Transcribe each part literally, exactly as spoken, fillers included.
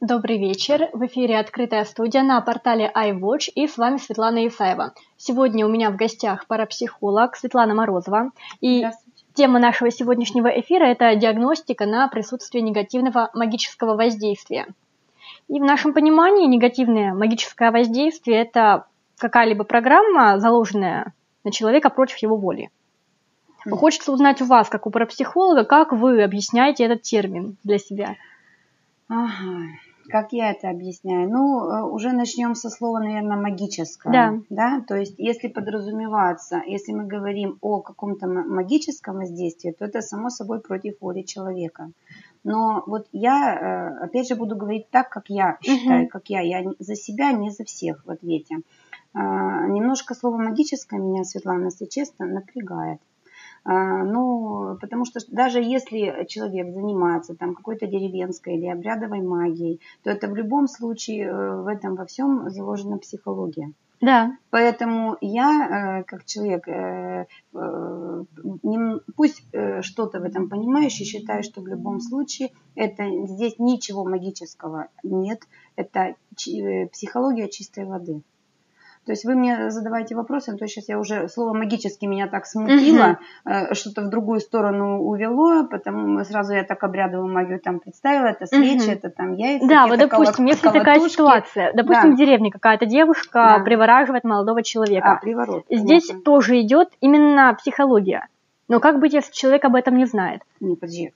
Добрый вечер. В эфире открытая студия на портале iWatch, и с вами Светлана Исаева. Сегодня у меня в гостях парапсихолог Светлана Морозова. И тема нашего сегодняшнего эфира – это диагностика на присутствие негативного магического воздействия. И в нашем понимании негативное магическое воздействие – это какая-либо программа, заложенная на человека против его воли. Mm. Хочется узнать у вас, как у парапсихолога, как вы объясняете этот термин для себя? Ага. Как я это объясняю? Ну, уже начнем со слова, наверное, магическое. Да. Да? То есть, если подразумеваться, если мы говорим о каком-то магическом воздействии, то это само собой против воли человека. Но вот я, опять же, буду говорить так, как я считаю, uh-huh. как я. Я за себя, не за всех в ответе. Немножко слово магическое меня, Светлана, если честно, напрягает. Ну, потому что даже если человек занимается там какой-то деревенской или обрядовой магией, то это в любом случае в этом во всем заложена психология. Да. Поэтому я, как человек, пусть что-то в этом понимающий, считаю, что в любом случае это, здесь ничего магического нет, это психология чистой воды. То есть вы мне задаваете вопросы, то сейчас я уже слово магически меня так смутило, uh-huh. что-то в другую сторону увело, потому сразу я так обрядовую магию там представила, это свечи, uh-huh. это там яйца. Да, вот допустим, если такая ситуация, допустим, да. в деревне какая-то девушка да. привораживает молодого человека. А, приворот. Здесь понятно. Тоже идет именно психология. Но как быть, если человек об этом не знает? Не, подожди,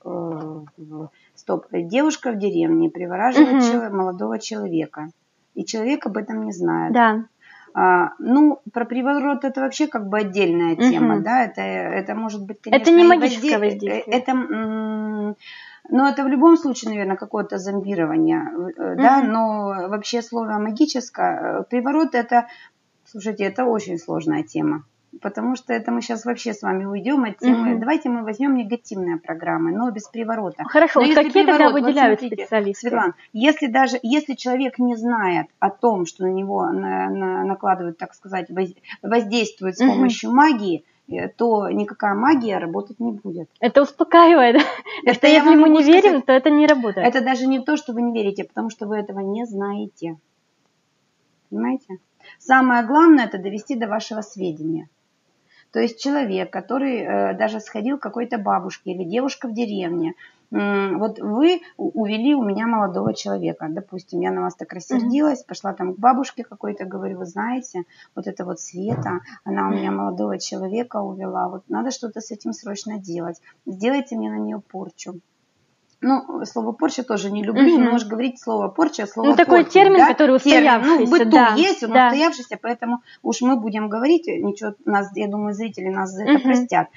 стоп. Девушка в деревне привораживает uh-huh. молодого человека, и человек об этом не знает. Да. А, ну, про приворот это вообще как бы отдельная тема, угу. да, это, это может быть, конечно... Это не магическое воздействие. Это, ну, это в любом случае, наверное, какое-то зомбирование, угу. да, но вообще слово магическое, приворот это, слушайте, это очень сложная тема. Потому что это мы сейчас вообще с вами уйдем от темы. Угу. Давайте мы возьмем негативные программы, но без приворота. Хорошо, вот какие приворот, тогда выделяют вот смотрите, специалисты? Светлана, если даже если человек не знает о том, что на него на, на, накладывают, так сказать, воздействуют с угу. помощью магии, то никакая магия работать не будет. Это успокаивает. Это если мы не верим, сказать, то это не работает. Это даже не то, что вы не верите, потому что вы этого не знаете. Понимаете? Самое главное это довести до вашего сведения. То есть человек, который э, даже сходил к какой-то бабушке или девушка в деревне, э, вот вы увели у меня молодого человека, допустим, я на вас так рассердилась, mm-hmm. пошла там к бабушке какой-то, говорю, вы знаете, вот это вот Света, она у меня молодого человека увела, вот надо что-то с этим срочно делать, сделайте мне на нее порчу. Ну, слово порча тоже не люблю, mm-hmm. не можешь говорить слово порча, слово ну, такой порча, термин, да? который устоявшийся. Ну, в быту да, есть, он да. устоявшийся, поэтому уж мы будем говорить, ничего, нас, я думаю, зрители нас за это mm-hmm. простят.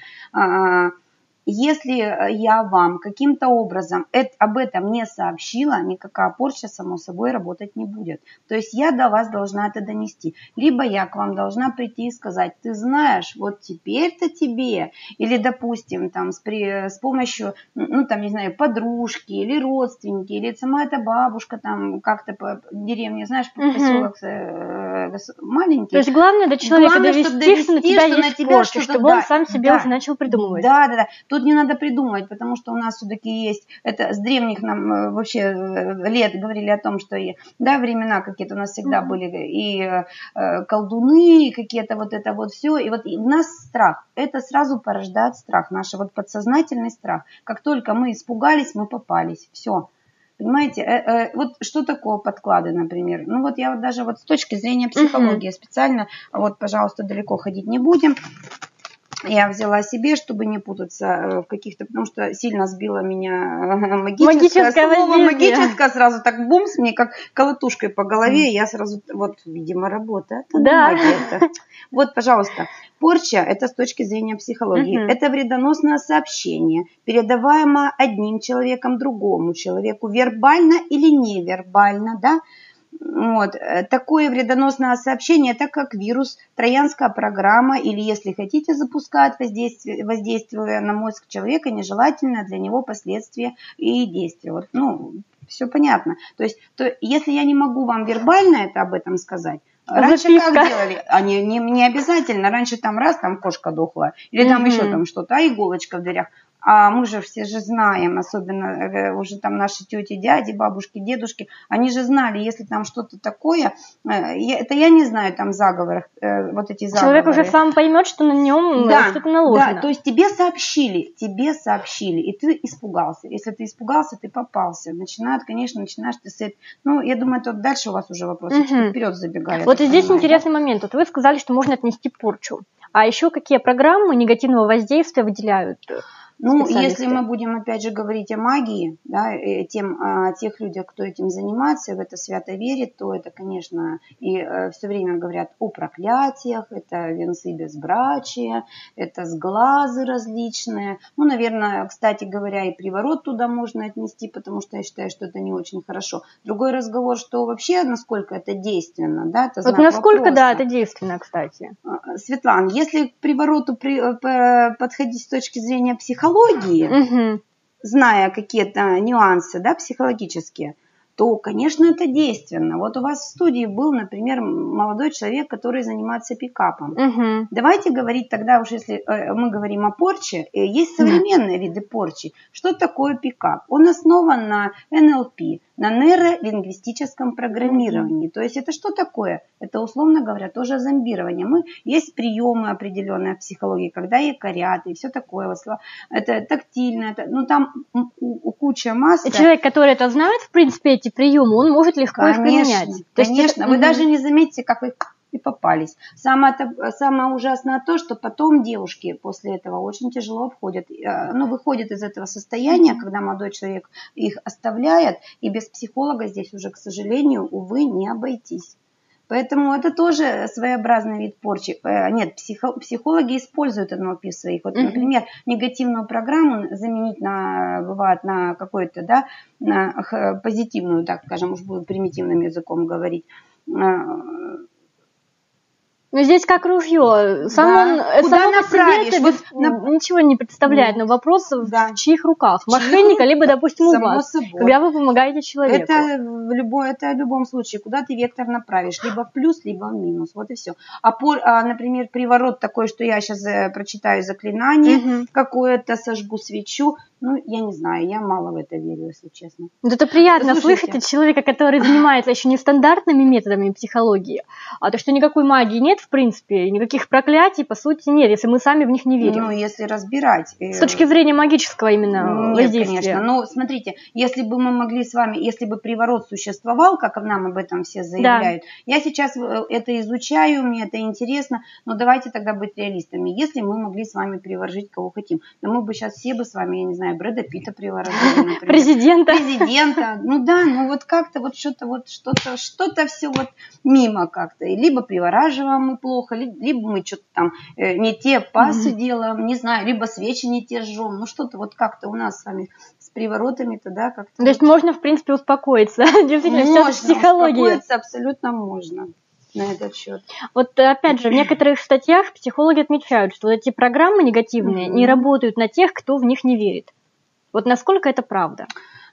Если я вам каким-то образом это, об этом не сообщила, никакая порча, само собой, работать не будет. То есть я до вас должна это донести. Либо я к вам должна прийти и сказать, ты знаешь, вот теперь-то тебе, или, допустим, там, с, при, с помощью, ну, там, не знаю, подружки, или родственники, или сама эта бабушка, там, как-то по деревне, знаешь, по поселок э, маленький. То есть главное до человека главное, довести, довести, что на тебя что есть на тебя порча, чтобы да, он сам себе да, уже начал придумывать. Да, да, да. Тут не надо придумывать, потому что у нас все-таки есть, это с древних нам вообще лет говорили о том, что и, да, времена какие-то у нас всегда mm-hmm. были, и э, колдуны, и какие-то вот это вот все, и вот у нас страх, это сразу порождает страх, наш вот подсознательный страх. Как только мы испугались, мы попались, все. Понимаете, э, э, вот что такое подклады, например? Ну вот я вот даже вот с точки зрения психологии mm-hmm. специально, вот, пожалуйста, далеко ходить не будем. Я взяла себе, чтобы не путаться в каких-то, потому что сильно сбила меня магическое, магическое слово, магическое сразу так бумс, мне как колотушкой по голове, mm. я сразу, вот, видимо, работает. Да. Вот, пожалуйста, порча, это с точки зрения психологии, mm-hmm. это вредоносное сообщение, передаваемое одним человеком другому человеку, вербально или невербально, да, вот. Такое вредоносное сообщение, так как вирус, троянская программа, или, если хотите, запускает воздействие, воздействие на мозг человека, нежелательное для него последствия и действия. Вот, ну, все понятно. То есть, то, если я не могу вам вербально это об этом сказать, раньше Записка. Как делали? А не, не, не обязательно. Раньше там раз, там кошка дохла, или там mm-hmm. еще там что-то, а иголочка в дверях. А мы же все же знаем, особенно уже там наши тети, дяди, бабушки, дедушки, они же знали, если там что-то такое, это я не знаю, там заговорах, вот эти заговоры. Человек уже сам поймет, что на нем да, что-то наложено. Да, то есть тебе сообщили, тебе сообщили, и ты испугался. Если ты испугался, ты попался. Начинают, конечно, начинаешь ты с этого. Ну, я думаю, это дальше у вас уже вопросы, угу. Вперед забегаю. Вот и здесь понимаю, интересный да? момент. Вот вы сказали, что можно отнести порчу. А еще какие программы негативного воздействия выделяют? Ну, если мы будем опять же говорить о магии, да, тем, о тех людях, кто этим занимается, в это свято верит, то это, конечно, и э, все время говорят о проклятиях, это венцы безбрачия, это сглазы различные. Ну, наверное, кстати говоря, и приворот туда можно отнести, потому что я считаю, что это не очень хорошо. Другой разговор, что вообще, насколько это действенно, да, это знак вот насколько, вопроса. да, это действенно, кстати. Светлана, если к привороту при, подходить с точки зрения психологии, угу. зная какие-то нюансы, да, психологические, то, конечно, это действенно. Вот у вас в студии был, например, молодой человек, который занимается пикапом. Угу. Давайте говорить тогда уж, если мы говорим о порче, есть современные угу. виды порчи. Что такое пикап? Он основан на эн эл пи, на нейролингвистическом программировании. Угу. То есть это что такое? Это, условно говоря, тоже зомбирование. Мы, есть приемы определенные в психологии, когда якорят и все такое. Вот, это тактильно, это, ну там куча масс. Человек, который это знает, в принципе, эти приемы, он может легко конечно, их применять. То конечно, есть, вы угу. даже не заметите, как вы и попались. Самое, самое ужасное то, что потом девушки после этого очень тяжело входят, ну, выходят из этого состояния, mm-hmm. когда молодой человек их оставляет, и без психолога здесь уже, к сожалению, увы, не обойтись. Поэтому это тоже своеобразный вид порчи. Нет, психо, психологи используют эн эл пи в своих. Вот, mm-hmm. например, негативную программу заменить на, бывает, на какой-то, да, на позитивную, так скажем, уж буду примитивным языком говорить. Но здесь как ружье. Сам да. он, Куда само направишь? Себе вот, на... ничего не представляет, Нет. но вопрос да. в чьих руках? Чьих? Мошенника, либо, допустим, у Само вас, собой. когда вы помогаете человеку. Это в, любой, это в любом случае, куда ты вектор направишь, либо в плюс, либо в минус, вот и все. А, по, а например, приворот такой, что я сейчас прочитаю заклинание угу. какое-то, сожгу свечу, ну, я не знаю, я мало в это верю, если честно. Вот это приятно Слушайте. слышать от человека, который занимается еще не стандартными методами психологии, а то, что никакой магии нет, в принципе, никаких проклятий, по сути, нет, если мы сами в них не верим. Ну, если разбирать. С точки зрения магического именно нет, воздействия. Конечно, но смотрите, если бы мы могли с вами, если бы приворот существовал, как нам об этом все заявляют, да. я сейчас это изучаю, мне это интересно, но давайте тогда быть реалистами. Если мы могли с вами приворожить кого хотим, то мы бы сейчас все бы с вами, я не знаю, Брэда Питта приворожили, например. Президента. Президента. Ну да, ну вот как-то вот что-то вот что-то, что-то все вот мимо как-то. И либо привораживаем мы плохо, либо мы что-то там э, не те пасы mm-hmm. делаем, не знаю, либо свечи не те жжем. Ну что-то вот как-то у нас с вами с приворотами-то, да, как-то. То есть вот... можно, в принципе, успокоиться. Действительно, можно, все психология. Успокоиться абсолютно можно. На этот счет. Вот опять же, в некоторых статьях психологи отмечают, что вот эти программы негативные mm-hmm. не работают на тех, кто в них не верит. Вот насколько это правда?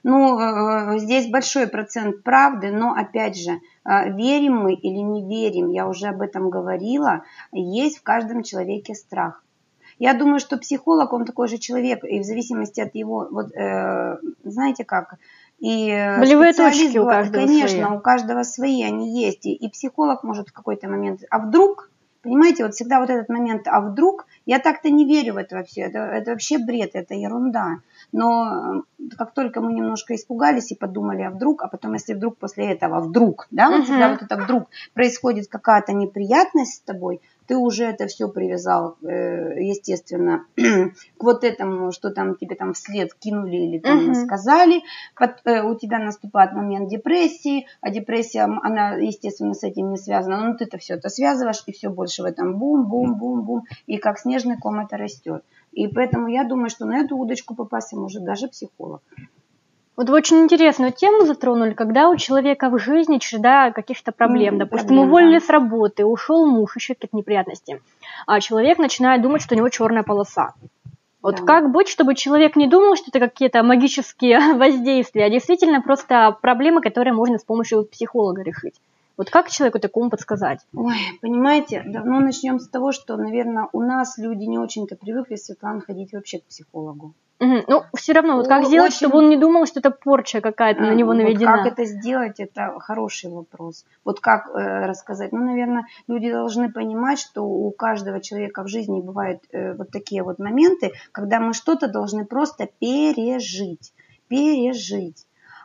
Ну, здесь большой процент правды, но опять же, верим мы или не верим, я уже об этом говорила, есть в каждом человеке страх. Я думаю, что психолог, он такой же человек, и в зависимости от его, вот, э, знаете как, и болевые точки у каждого конечно, свои. у каждого свои, они есть, и, и психолог может в какой-то момент, а вдруг, понимаете, вот всегда вот этот момент, а вдруг, я так-то не верю в это вообще, это, это вообще бред, это ерунда. Но как только мы немножко испугались и подумали, а вдруг, а потом, если вдруг после этого, вдруг, да, вот uh-huh. когда вот это вдруг происходит какая-то неприятность с тобой, ты уже это все привязал, естественно, к вот этому, что там тебе там вслед кинули или там uh-huh. сказали. У тебя наступает момент депрессии, а депрессия, она, естественно, с этим не связана. Но ты-то все это связываешь, и все больше в этом бум-бум-бум-бум, и как снежный ком это растет. И поэтому я думаю, что на эту удочку попасть может даже психолог. Вот вы очень интересную тему затронули, когда у человека в жизни череда каких-то проблем. Mm, Допустим, проблем, уволили да. с работы, ушел муж, еще какие-то неприятности. А человек начинает думать, что у него черная полоса. Вот да. как быть, чтобы человек не думал, что это какие-то магические воздействия, а действительно просто проблемы, которые можно с помощью психолога решить? Вот как человеку такому подсказать? Ой, понимаете, давно начнем с того, что, наверное, у нас люди не очень-то привыкли, Светлана, ходить вообще к психологу. Угу. Ну, все равно, вот как сделать, очень... чтобы он не думал, что это порча какая-то на него наведена? Вот как это сделать, это хороший вопрос. Вот как э, рассказать? Ну, наверное, люди должны понимать, что у каждого человека в жизни бывают э, вот такие вот моменты, когда мы что-то должны просто пережить. Пережить.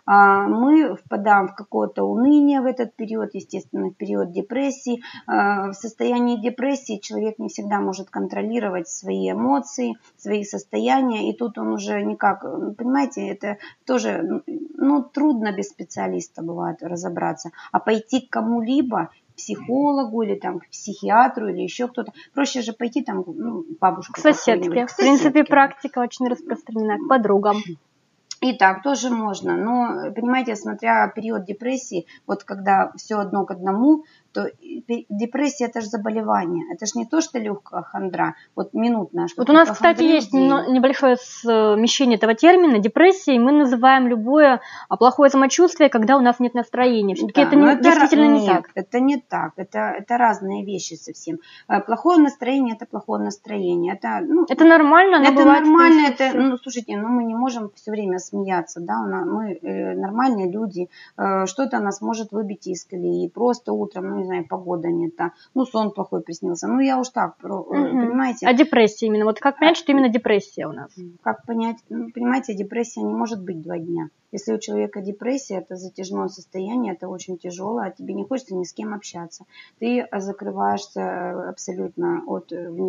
А мы впадаем в какое-то уныние в этот период, естественно, в период депрессии. В состоянии депрессии человек не всегда может контролировать свои эмоции, свои состояния, и тут он уже никак, понимаете, это тоже, ну, трудно без специалиста бывает разобраться, а пойти к кому-либо, психологу или там к психиатру или еще кто-то. Проще же пойти там, ну, бабушку. К соседке. В принципе, практика очень распространена, к подругам. И так тоже можно, но, понимаете, смотря период депрессии, вот когда все одно к одному, то депрессия – это же заболевание, это же не то, что легкая хандра, вот минутная. Вот у нас, кстати, есть небольшое смещение этого термина. Депрессией мы называем любое плохое самочувствие, когда у нас нет настроения. Все-таки да, это, не, это действительно нет, не так. Это не так, это, это разные вещи совсем. Плохое настроение – это плохое настроение. Это, ну, это нормально, оно это бывает. Нормально, это, ну, слушайте, ну, мы не можем все время смеяться, да, мы э, нормальные люди, э, что-то нас может выбить из колеи, просто утром, ну, не знаю, погода не та, ну, сон плохой приснился, ну, я уж так, угу. Понимаете. А депрессия именно, вот как понять, а, что именно депрессия у нас? Как понять, ну, понимаете, депрессия не может быть два дня. Если у человека депрессия, это затяжное состояние, это очень тяжело, а тебе не хочется ни с кем общаться. Ты закрываешься абсолютно от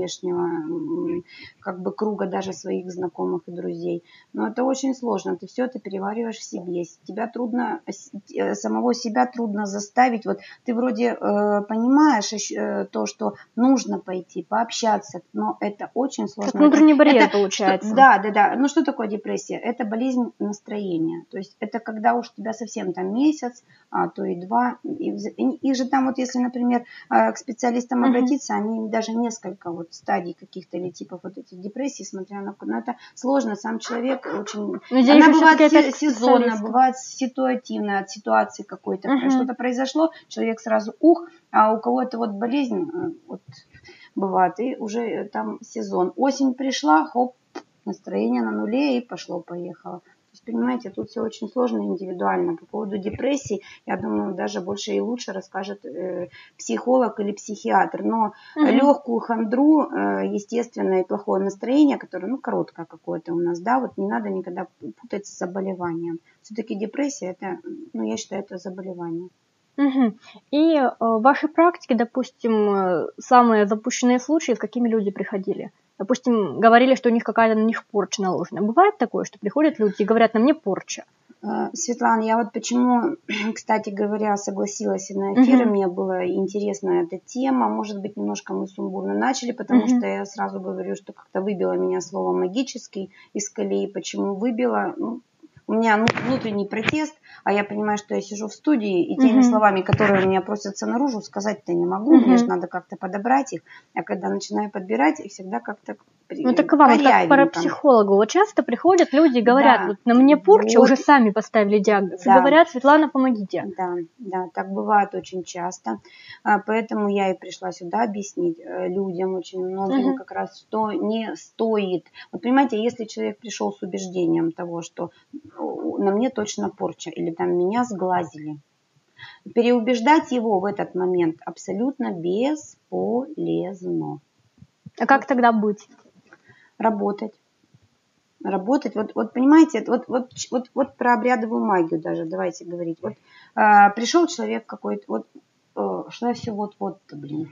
внешнего как бы круга даже своих знакомых и друзей. Но это очень сложно, ты все это перевариваешь в себе. Тебя трудно, самого себя трудно заставить. Вот ты вроде э, понимаешь э, то, что нужно пойти, пообщаться, но это очень сложно. Как внутренний барьер это, получается. Что, да, да, да. Ну что такое депрессия? Это болезнь настроения. То есть это когда уж тебя совсем там месяц, а то и два. И, и, и же там вот если, например, к специалистам uh-huh. обратиться, они даже несколько вот стадий каких-то или типов вот этих депрессий, смотря на... Но это сложно, сам человек очень... Она бывает сезонно, бывает ситуативно, от ситуации какой-то. Uh-huh. Что-то произошло, человек сразу ух, а у кого-то вот болезнь вот, бывает, и уже там сезон. Осень пришла, хоп, настроение на нуле и пошло-поехало. Понимаете, тут все очень сложно и индивидуально. По поводу депрессии, я думаю, даже больше и лучше расскажет э, психолог или психиатр. Но угу. легкую хандру, э, естественно, и плохое настроение, которое, ну, короткое какое-то у нас, да, вот не надо никогда путать с заболеванием. Все-таки депрессия, это, ну, я считаю, это заболевание. Угу. И э, в вашей практике, допустим, самые запущенные случаи, с какими люди приходили? Допустим, говорили, что у них какая-то на них порча наложена. Бывает такое, что приходят люди и говорят, на мне порча? Светлана, я вот почему, кстати говоря, согласилась на эфир, uh-huh. мне была интересна эта тема. Может быть, немножко мы сумбурно начали, потому uh-huh. что я сразу говорю, что как-то выбило меня слово «магический» из колеи. Почему выбило? Ну, у меня внутренний протест, а я понимаю, что я сижу в студии, и теми uh-huh. словами, которые у меня просятся наружу, сказать-то не могу, uh-huh. мне же надо как-то подобрать их. А когда начинаю подбирать, их всегда как-то Ну так к вам, как парапсихологу, вот часто приходят люди и говорят, да. вот на мне порча, вот. Уже сами поставили диагноз, да. и говорят, Светлана, помогите. Да, да, так бывает очень часто, поэтому я и пришла сюда объяснить людям, очень многим uh-huh. как раз, что не стоит. Вот понимаете, если человек пришел с убеждением того, что на мне точно порча, или там меня сглазили, переубеждать его в этот момент абсолютно бесполезно. А как тогда быть? Работать. Работать. Вот, вот понимаете, вот, вот, вот, вот про обрядовую магию даже давайте говорить. Вот а, пришел человек какой-то, вот а, что я все вот-вот-то, блин.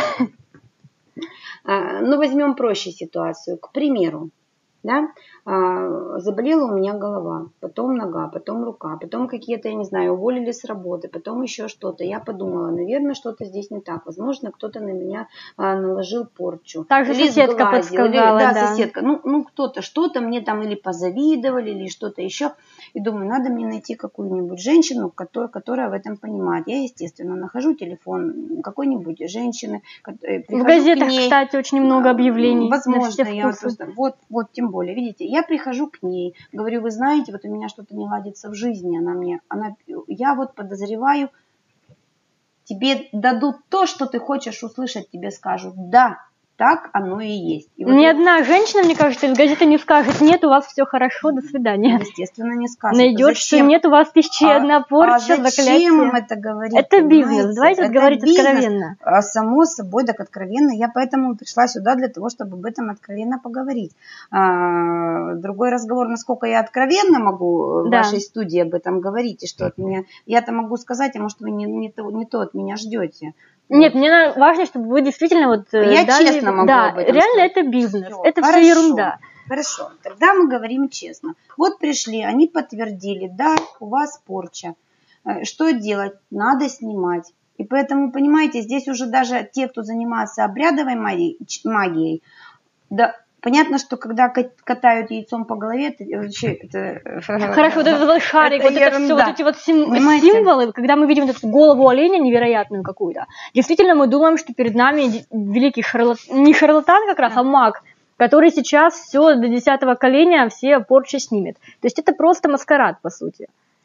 А, ну, возьмем проще ситуацию. К примеру, да, а, заболела у меня голова, потом нога, потом рука, потом какие-то, я не знаю, уволили с работы, потом еще что-то. Я подумала, наверное, что-то здесь не так. Возможно, кто-то на меня а, наложил порчу. Также или соседка сглазил, подсказала, или, да, да. соседка. Ну, ну кто-то, что-то мне там или позавидовали, или что-то еще. И думаю, надо мне найти какую-нибудь женщину, которая, которая в этом понимает. Я, естественно, нахожу телефон какой-нибудь женщины. В газетах, кстати, очень много объявлений. Возможно, я просто... Вот, вот, тем более, видите, я прихожу к ней, говорю, вы знаете, вот у меня что-то не ладится в жизни, она мне, она, я вот подозреваю, тебе дадут то, что ты хочешь услышать, тебе скажут, да, так оно и есть. И вот Ни вот одна женщина, мне кажется, из газеты не скажет: нет, у вас все хорошо, до свидания. Естественно, не скажет. Найдет, что нет, у вас тысячи и одна порча, а зачем заклятие. это говорить? Это бизнес, давайте это говорить бизнес, откровенно. Само собой, так откровенно. Я поэтому пришла сюда для того, чтобы об этом откровенно поговорить. А, другой разговор, насколько я откровенно могу да. в вашей студии об этом говорить, и что от меня... Я-то могу сказать, а может вы не, не, то, не то от меня ждете. Нет, вот. Мне важно, чтобы вы действительно вот я дали... честно могу да, об этом реально сказать. Это бизнес, Все, это хорошо, все ерунда. Хорошо, тогда мы говорим честно. Вот пришли, они подтвердили, да, у вас порча. Что делать? Надо снимать. И поэтому, понимаете, здесь уже даже те, кто занимается обрядовой магией, магией да, понятно, что когда катают яйцом по голове, это вообще... Это, хорошо, вот этот вот шарик, вот, это все, вот эти вот сим, символы, когда мы видим вот эту голову оленя невероятную какую-то, действительно мы думаем, что перед нами великий шарлатан, не шарлатан как раз, а маг, который сейчас все до десятого коления все порчи снимет. То есть это просто маскарад, по сути.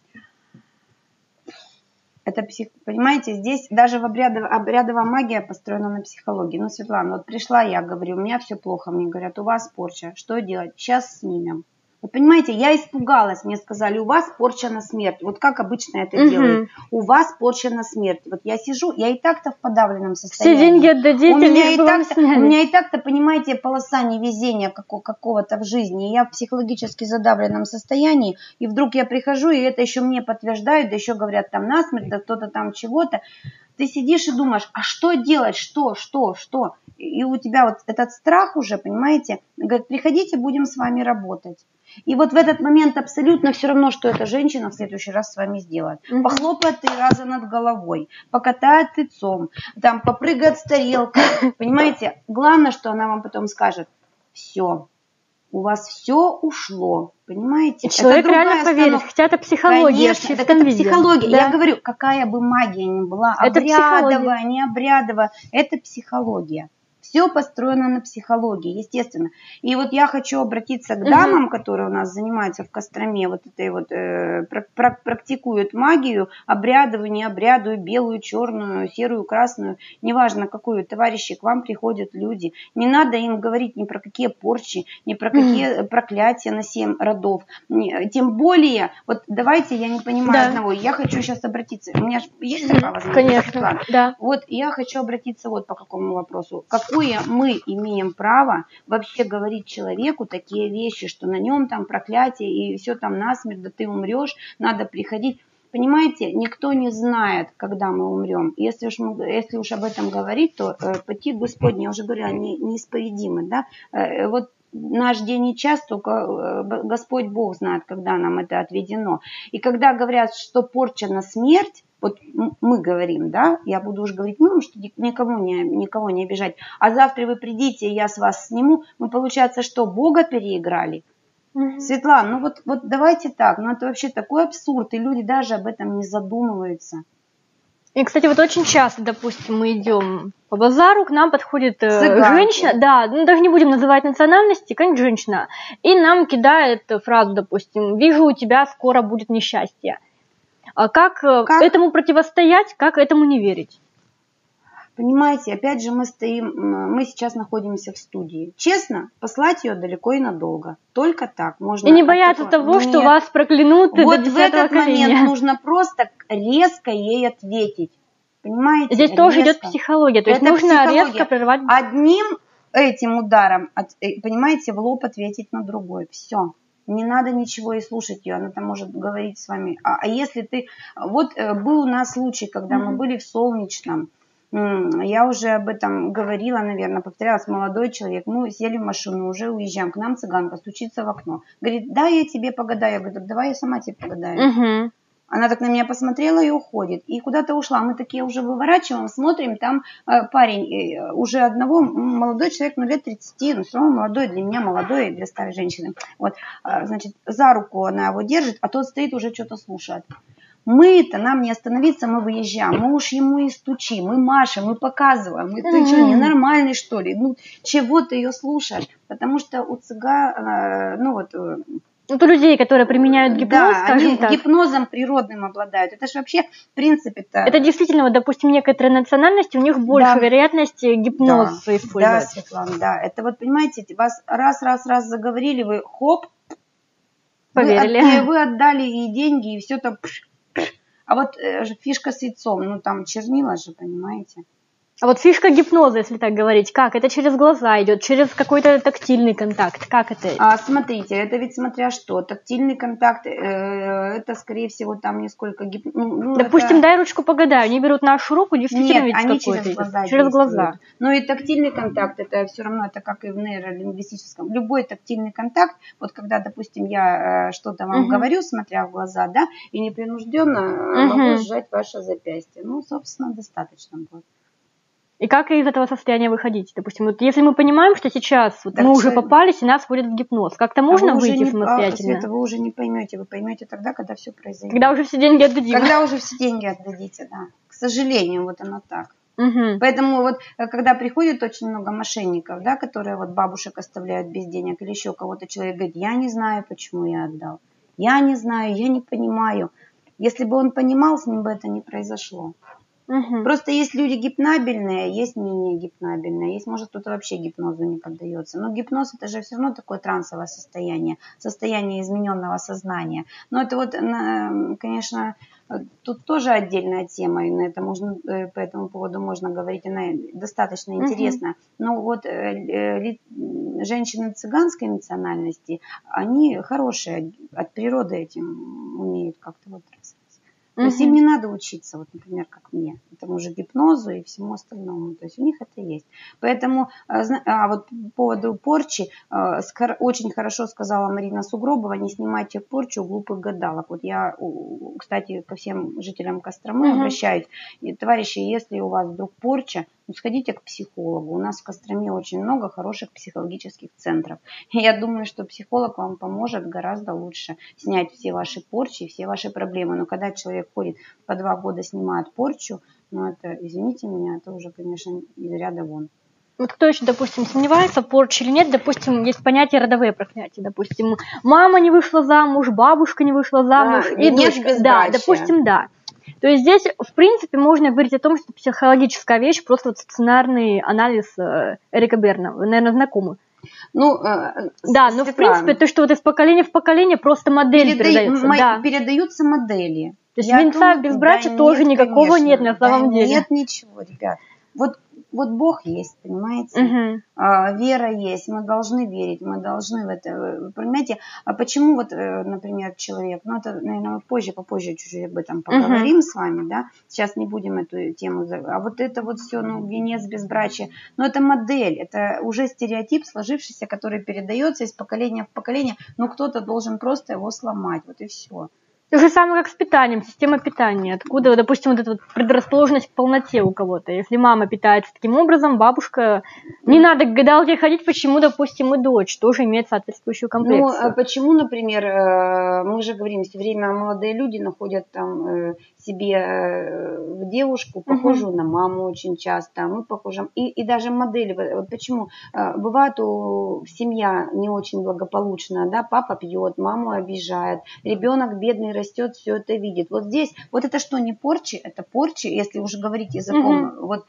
Это псих... Понимаете, здесь даже в обрядов... обрядовая магия построена на психологии. Ну, Светлана, вот пришла я, говорю, у меня все плохо. Мне говорят, у вас порча. Что делать? Сейчас снимем. Вы понимаете, я испугалась. Мне сказали, у вас порча на смерть. Вот как обычно это угу. делают. У вас порча на смерть. Вот я сижу, я и так-то в подавленном состоянии. Все деньги отдадите, у меня, и так-то, у меня и так-то, понимаете, полоса невезения какого-то в жизни. Я в психологически задавленном состоянии. И вдруг я прихожу, и это еще мне подтверждают, да еще говорят там насмерть, да кто-то там чего-то. Ты сидишь и думаешь, а что делать, что, что, что? И у тебя вот этот страх уже, понимаете, говорит, приходите, будем с вами работать. И вот в этот момент абсолютно все равно, что эта женщина в следующий раз с вами сделает. Mm-hmm. Похлопает три раза над головой, покатает лицом, там, попрыгает с тарелкой. Понимаете, главное, что она вам потом скажет, все, у вас все ушло. Понимаете? И человек реально поверит, хотя это психология. Конечно, так это виде. Психология. Да. Я говорю, какая бы магия ни была, это обрядовая, не обрядовая, это психология. Все построено на психологии, естественно. И вот я хочу обратиться к дамам, угу. которые у нас занимаются в Костроме, вот этой вот, э, практикуют магию, обрядовую, не обрядовую, белую, черную, серую, красную, неважно какую, товарищи, к вам приходят люди. Не надо им говорить ни про какие порчи, ни про какие угу. проклятия на семь родов. Тем более, вот давайте, я не понимаю да. одного, я хочу сейчас обратиться, у меня есть такая возможность? Конечно, да. Вот я хочу обратиться вот по какому вопросу. Какое мы имеем право вообще говорить человеку такие вещи, что на нем там проклятие и все там насмерть, да ты умрешь, надо приходить. Понимаете, никто не знает, когда мы умрем. Если уж, мы, если уж об этом говорить, то э, пути Господни, я уже говорила, не, неисповедимы. Да? Э, вот наш день и час, только Господь Бог знает, когда нам это отведено. И когда говорят, что порча на смерть, вот мы говорим, да, я буду уже говорить, ну, что никому не, никого не обижать, а завтра вы придите, я с вас сниму, мы, получается, что Бога переиграли? Mm-hmm. Светлана, ну вот, вот давайте так, ну это вообще такой абсурд, и люди даже об этом не задумываются. И, кстати, вот очень часто, допустим, мы идем по базару, к нам подходит Цыганки. женщина, да, ну даже не будем называть национальности, какая-нибудь женщина, и нам кидает фразу, допустим, вижу, у тебя скоро будет несчастье. А как, как этому противостоять, как этому не верить? Понимаете, опять же мы стоим, мы сейчас находимся в студии. Честно, послать ее далеко и надолго. Только так можно. И не бояться того, Нет. что вас проклянут вот до десятого коления. Вот в этот момент нужно просто резко ей ответить. Понимаете? Здесь резко. тоже идет психология. То есть Это нужно психология. резко прервать. Одним этим ударом, понимаете, в лоб ответить на другой. Все. Не надо ничего и слушать ее, она там может говорить с вами. А, а если ты... Вот э, был у нас случай, когда mm-hmm. мы были в Солнечном. М-м, я уже об этом говорила, наверное, повторялась. Молодой человек. Мы сели в машину, уже уезжаем. К нам цыганка стучится в окно. Говорит, да, я тебе погадаю. Я говорю, так давай я сама тебе погадаю. Mm-hmm. Она так на меня посмотрела и уходит. И куда-то ушла. Мы такие уже выворачиваем, смотрим, там э, парень э, уже одного, молодой человек, ну лет тридцати, ну все равно молодой, для меня молодой, для старой женщины. Вот, э, значит, за руку она его держит, а тот стоит уже что-то слушает. Мы-то, нам не остановиться, мы выезжаем, мы уж ему и стучим, мы машем, мы показываем. Мы, ты mm-hmm. что, ненормальный что ли? Ну, чего ты ее слушаешь? Потому что у цыган, э, ну вот... Э, Вот у людей, которые применяют гипноз, да, скажем они так. гипнозом природным обладают. Это же вообще, в принципе-то... Это действительно, вот, допустим, некоторые национальности, у них больше Да. вероятности гипноз да. использовать. Да, Светлана, да. Это вот, понимаете, вас раз-раз-раз заговорили, вы хоп, Поверили. Вы, от, вы отдали и деньги, и все там... А вот э, фишка с яйцом, ну там чернила же, понимаете? А вот фишка гипноза, если так говорить, как? Это через глаза идет, через какой-то тактильный контакт? Как это? А, смотрите, это ведь смотря что. Тактильный контакт, э, это, скорее всего, там несколько гип... ну, Допустим, это... дай ручку погадаю. Они берут нашу руку, действительно Нет, ведь они какой-то через глаза через глаза. Ну и тактильный контакт, это все равно, это как и в нейролингвистическом. Любой тактильный контакт, вот когда, допустим, я э, что-то вам Угу. говорю, смотря в глаза, да, и непринужденно э, Угу. могу сжать ваше запястье. Ну, собственно, достаточно будет. И как из этого состояния выходить? Допустим, вот если мы понимаем, что сейчас вот Так мы уже что- попались, и нас вводят в гипноз, как-то А можно вы уже выйти не- а, самостоятельно? Света, вы уже не поймете, вы поймете тогда, когда все произойдет. Когда уже все деньги отдадим. Когда уже все деньги отдадите, да. К сожалению, вот оно так. Мгм. Поэтому вот, э, когда приходит очень много мошенников, да, которые вот бабушек оставляют без денег или еще кого-то, человек говорит, я не знаю, почему я отдал. Я не знаю, я не понимаю. Если бы он понимал, с ним бы это не произошло. Мгм. Просто есть люди гипнабельные, есть менее гипнабельные, есть, может, кто-то вообще гипнозу не поддается. Но гипноз это же все равно такое трансовое состояние, состояние измененного сознания. Но это вот, на- конечно, тут тоже отдельная тема, и на это можно, э, по этому поводу можно говорить, она достаточно Мгм. интересна. Но вот э, э, ли- женщины цыганской национальности, они хорошие, от природы этим умеют как-то вот развиваться. То есть им Мгм. не надо учиться, вот, например, как мне, этому же гипнозу и всему остальному. То есть у них это есть. Поэтому, а, зна- а вот по поводу порчи, а, скор- очень хорошо сказала Марина Сугробова, не снимайте порчу у глупых гадалок. Вот я, у- кстати, ко всем жителям Костромы Мгм. обращаюсь. И, товарищи, если у вас вдруг порча, ну, сходите к психологу. У нас в Костроме очень много хороших психологических центров. И я думаю, что психолог вам поможет гораздо лучше снять все ваши порчи, все ваши проблемы. Но когда человек ходит по два года, снимает порчу, ну это, извините меня, это уже, конечно, из ряда вон. Вот кто еще, допустим, сомневается, порча или нет, допустим, есть понятие родовые проклятия. Допустим, мама не вышла замуж, бабушка не вышла замуж, А, и венец дочка. безбрачия. Да, допустим, да. То есть здесь, в принципе, можно говорить о том, что психологическая вещь, просто вот сценарный анализ э, Эрика Берна. Вы, наверное, знакомы. Ну, э, Да, но в Светлана, принципе, то, что вот из поколения в поколение просто модель переда- передается. мо- Да. передаются модели. То есть Я венца думаю, безбрачия да тоже нет, никакого конечно. нет на самом Да деле. Нет ничего, ребят. Вот, вот Бог есть, понимаете? Мгм. А, вера есть, мы должны верить, мы должны в это, вы понимаете, а почему вот, э, например, человек, ну это, наверное, позже, попозже чуть-чуть об этом поговорим с вами, да, сейчас не будем эту тему, за- а вот это вот все, ну, венец безбрачия, ну это модель, это уже стереотип сложившийся, который передается из поколения в поколение, но кто-то должен просто его сломать, вот и все. То же самое, как с питанием, система питания. Откуда, допустим, вот эта вот предрасположенность к полноте у кого-то. Если мама питается таким образом, бабушка... Не надо к гадалке ходить, почему, допустим, и дочь тоже имеет соответствующую Ну, а комплекцию. почему, например, э, мы же говорим, все время молодые люди находят там э, себе э, в девушку, похожую на маму очень часто, мы похожи, и, и даже модели, вот почему, э, бывает у семья не очень благополучная, да, папа пьет, маму обижает, ребенок бедный растет, все это видит. Вот здесь, вот это что, не порчи, это порчи, если уже говорить языком, Мгм. вот,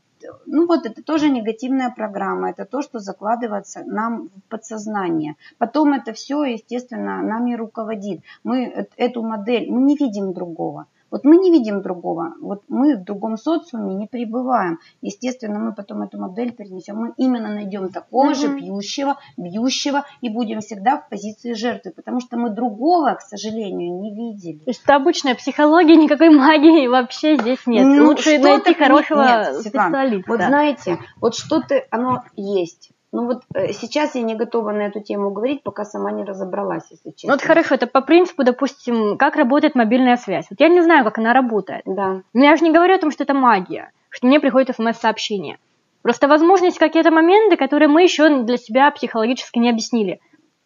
ну вот это тоже негативная программа, это то, что закладывается нам в подсознание. Потом это все, естественно, нами руководит. Мы эту модель, мы не видим другого. Вот мы не видим другого, вот мы в другом социуме не пребываем. Естественно, мы потом эту модель перенесем. Мы именно найдем такого Мгм. же пьющего, бьющего и будем всегда в позиции жертвы, потому что мы другого, к сожалению, не видели. То есть это обычная психология, никакой магии вообще здесь нет. Ну, Лучше что-то найти пони- хорошего Нет, Светлана, специалиста. вот знаете, вот что-то оно есть. Ну вот э, сейчас я не готова на эту тему говорить, пока сама не разобралась, если честно. Ну, вот хорошо, это по принципу, допустим, как работает мобильная связь. Вот я не знаю, как она работает. Да. Но я же не говорю о том, что это магия, что мне приходит смс-сообщение. Просто, возможно, есть какие-то моменты, которые мы еще для себя психологически не объяснили.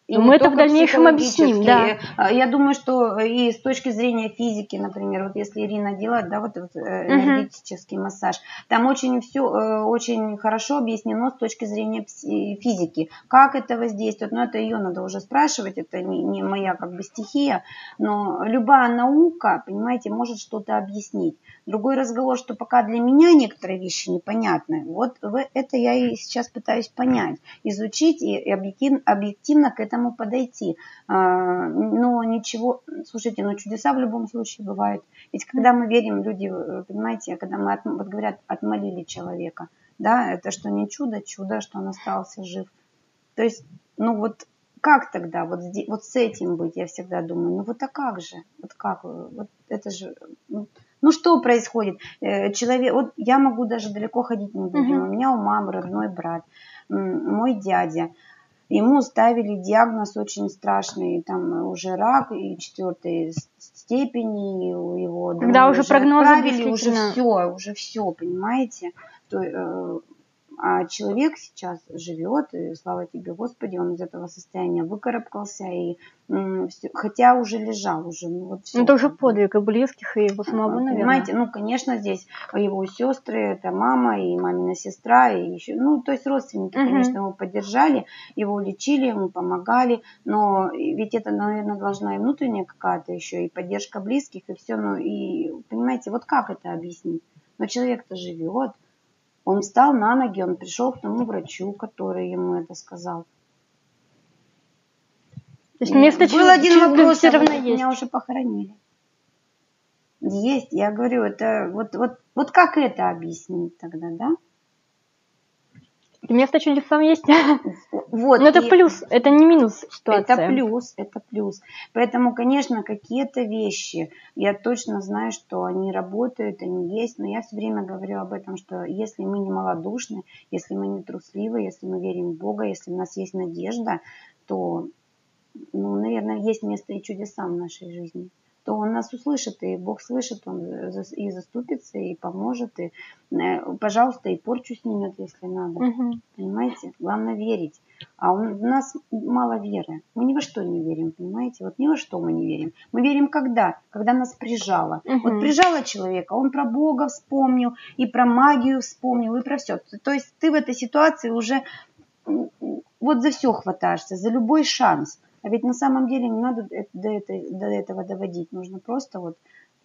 И мы это в дальнейшем объясним, да. Я думаю, что и с точки зрения физики, например, вот если Ирина делает, да, вот, вот энергетический uh-huh. массаж, там очень все очень хорошо объяснено с точки зрения физики, как это воздействует. Но это ее надо уже спрашивать, это не, не моя как бы стихия, но любая наука, понимаете, может что-то объяснить. Другой разговор, что пока для меня некоторые вещи непонятны, вот это я и сейчас пытаюсь понять, изучить и объективно, объективно к этому подойти. Но ничего, слушайте, ну чудеса в любом случае бывают. Ведь когда мы верим, люди, понимаете, когда мы, от, вот говорят, отмолили человека, да, это что не чудо, чудо, что он остался жив. То есть, ну вот как тогда вот, здесь, вот с этим быть, я всегда думаю, ну вот а как же, вот как, вот это же... Ну что происходит? Человек, вот я могу даже далеко ходить не будем. Uh-huh. У меня у мамы родной брат, мой дядя. Ему ставили диагноз очень страшный, там уже рак и четвертой степени у его. Когда уже, уже прогнозы отправили, уже все, уже все, понимаете? То, а человек сейчас живет, и слава тебе, Господи, он из этого состояния выкарабкался, и м, все, хотя уже лежал, уже. Ну, вот все, это уже подвиг и близких, и его самого, наверное. Понимаете, ну, конечно, здесь его сестры, это мама и мамина сестра, и еще, ну, то есть родственники, uh-huh. конечно, его поддержали, его лечили, ему помогали, но ведь это, наверное, должна и внутренняя какая-то еще, и поддержка близких, и все, ну, и, понимаете, вот как это объяснить? Но человек-то живет. Он встал на ноги, он пришел к тому врачу, который ему это сказал. То есть место был один вопрос, все равно а есть. Меня уже похоронили. Есть, я говорю, это вот, вот, вот как это объяснить тогда, да? Место чудесам есть. Вот, но это плюс, это не минус ситуация. Это плюс, это плюс. Поэтому, конечно, какие-то вещи, я точно знаю, что они работают, они есть, но я все время говорю об этом, что если мы не малодушны, если мы не трусливы, если мы верим в Бога, если у нас есть надежда, то, ну, наверное, есть место и чудесам в нашей жизни. То он нас услышит, и Бог слышит, он и заступится, и поможет, и, пожалуйста, и порчу снимет, если надо. Угу. Понимаете? Главное верить. А у нас мало веры. Мы ни во что не верим, понимаете? Вот ни во что мы не верим. Мы верим когда? Когда нас прижало. Угу. Вот прижало человека, он про Бога вспомнил, и про магию вспомнил, и про все. То есть ты в этой ситуации уже вот за все хватаешься, за любой шанс. А ведь на самом деле не надо до, этого, до этого доводить. Нужно просто вот...